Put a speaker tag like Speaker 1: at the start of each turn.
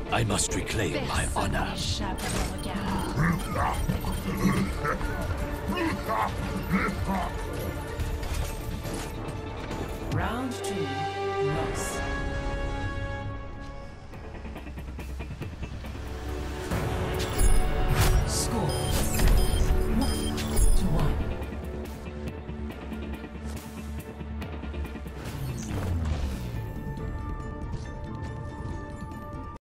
Speaker 1: I must reclaim my
Speaker 2: Personne
Speaker 1: honor.
Speaker 2: n'échappe à mon regard.
Speaker 3: Round 2 lost.